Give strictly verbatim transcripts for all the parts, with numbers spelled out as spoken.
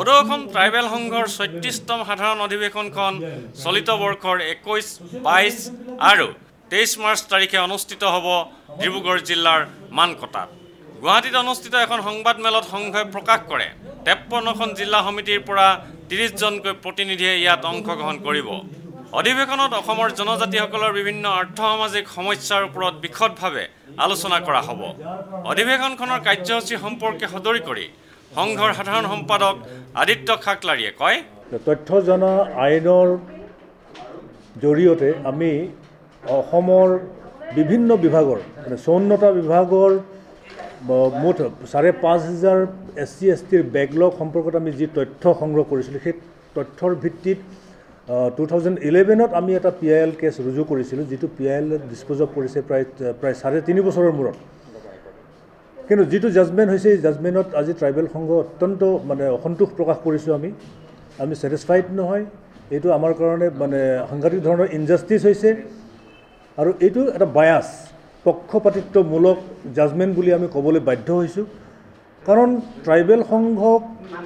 সদৌ অসম ট্ৰাইবেল সংঘৰ ছয়ত্ৰিশতম সাধাৰণ অধিৱেশনখন চলিত বৰ্ষৰ একৈশ বাইশ আৰু তেইশ মাৰ্চ তাৰিখে অনুষ্ঠিত হ'ব ডিব্ৰুগড় জিলাৰ মানকটাত। গুৱাহাটীত অনুষ্ঠিত এখন সংবাদ মেলত সংঘই প্ৰকাশ কৰে তেপন্নখন জিলা সমিতিৰ পৰা ত্ৰিশ জনকৈ প্ৰতিনিধিয়ে ইয়াত অংশগ্ৰহণ কৰিব। অধিৱেশনত অসমৰ জনজাতিসকলৰ বিভিন্ন আৰ্থ-সামাজিক সমস্যাৰ ওপৰত বিশদভাৱে আলোচনা কৰা হ'ব। অধিৱেশনখনৰ কাৰ্যসূচী সম্পৰ্কে সদৰি কৰি সংঘৰ সাধাৰণ সম্পাদক আদিত্য খাকলাৰীয়ে কয়, তথ্য জনা আইনৰ জৰিয়তে আমি অসমৰ বিভিন্ন বিভাগৰ মানে চৌৱন্নটা বিভাগৰ মুঠ চাৰে পাঁচ হাজাৰ এছ চি এছ টিৰ বেকলগ সম্পৰ্কত আমি যি তথ্য সংগ্ৰহ কৰিছিলোঁ সেই তথ্যৰ ভিত্তিত টু থাউজেণ্ড ইলেভেনত আমি এটা পি আই এল কেছ ৰুজু কৰিছিলোঁ, যিটো P I L dispose off কৰিছে প্ৰায় প্ৰায় চাৰে তিনি বছৰৰ মূৰত। কিন্তু যিটো জাজমেণ্ট হৈছে এই জাজমেণ্টত আজি ট্ৰাইবেল সংঘ অত্যন্ত মানে অসন্তোষ প্ৰকাশ কৰিছোঁ। আমি আমি ছেটিছফাইড নহয়। এইটো আমাৰ কাৰণে মানে সাংঘাতিক ধৰণৰ ইনজাষ্টিছ হৈছে আৰু এইটো এটা বায়াছ পক্ষপাতিত্বমূলক জাজমেণ্ট বুলি আমি ক'বলৈ বাধ্য হৈছোঁ। কাৰণ ট্ৰাইবেল সংঘক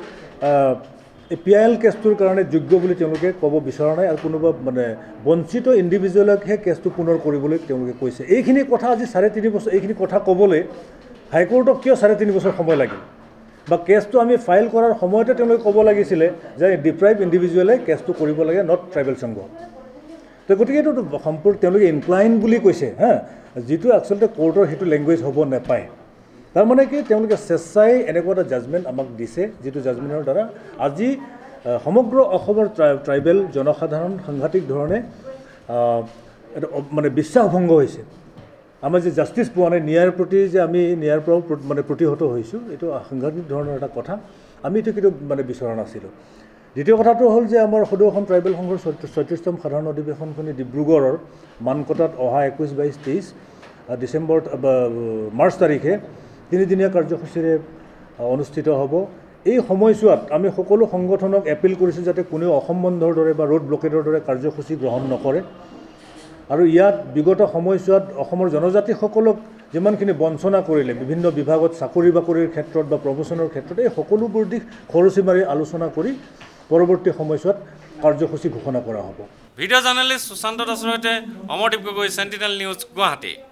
এই পি আই এল কেছটোৰ কাৰণে যোগ্য বুলি তেওঁলোকে ক'ব বিচৰা নাই আৰু কোনোবা মানে বঞ্চিত ইণ্ডিভিজুৱেলকহে কেছটো পুনৰ কৰিবলৈ তেওঁলোকে কৈছে। এইখিনি কথা আজি চাৰে তিনি বছৰ এইখিনি কথা ক'বলৈ হাইকোৰ্টক কিয় চাৰে তিনি বছৰ সময় লাগিল, বা কেছটো আমি ফাইল কৰাৰ সময়তে তেওঁলোকে ক'ব লাগিছিলে যে ডিপ্ৰাইভ ইণ্ডিভিজুৱেলে কেছটো কৰিব লাগে, নট ট্ৰাইবেল সংঘ। তো গতিকে এইটো সম্পূৰ্ণ তেওঁলোকে ইনক্লাইন বুলি কৈছে হা, যিটো আচলতে কোৰ্টৰ সেইটো লেংগুৱেজ হ'ব নাপায়। তাৰমানে কি তেওঁলোকে স্বেচ্ছাই এনেকুৱা এটা জাজমেণ্ট আমাক দিছে, যিটো জাজমেণ্টৰ দ্বাৰা আজি সমগ্ৰ অসমৰ ট্ৰাইবেল জনসাধাৰণ সাংঘাতিক ধৰণে এটা মানে বিশ্বাসভংগ হৈছে। আমাৰ যে জাষ্টিছ পোৱা নাই, ন্যায়ৰ প্ৰতি যে আমি ন্যায়ৰ পৰাও মানে প্ৰতিহত হৈছোঁ, এইটো সাংঘাতিক ধৰণৰ এটা কথা। আমি এইটো কিন্তু মানে বিচৰা নাছিলোঁ। দ্বিতীয় কথাটো হ'ল যে আমাৰ সদৌ অসম ট্ৰাইবেল সংঘৰ ছয়ত্ৰিশতম সাধাৰণ অধিৱেশনখনি ডিব্ৰুগড়ৰ মানকটাত অহা একৈছ বাইছ তেইছ ডিচেম্বৰ মাৰ্চ তাৰিখে তিনিদিনীয়া কাৰ্যসূচীৰে অনুষ্ঠিত হ'ব। এই সময়ছোৱাত আমি সকলো সংগঠনক এপিল কৰিছোঁ যাতে কোনেও অসম বন্ধৰ দৰে বা ৰোড ব্লকেডৰ দৰে কাৰ্যসূচী গ্ৰহণ নকৰে। আৰু ইয়াত বিগত সময়ছোৱাত অসমৰ জনজাতিসকলক যিমানখিনি বঞ্চনা কৰিলে বিভিন্ন বিভাগত চাকৰি বাকৰিৰ ক্ষেত্ৰত বা প্ৰমোচনৰ ক্ষেত্ৰত, এই সকলোবোৰ দিশ খৰচি মাৰি আলোচনা কৰি পৰৱৰ্তী সময়ছোৱাত কাৰ্যসূচী ঘোষণা কৰা হ'ব। ভিডিঅ' জাৰ্নেলিষ্ট সুশান্ত দাসৰ সৈতে অমৰদীপ গগৈ, চেণ্টিনেল নিউজ, গুৱাহাটী।